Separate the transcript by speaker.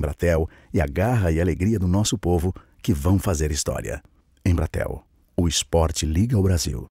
Speaker 1: Embratel e a garra e alegria do nosso povo que vão fazer história. Embratel, o esporte liga o Brasil.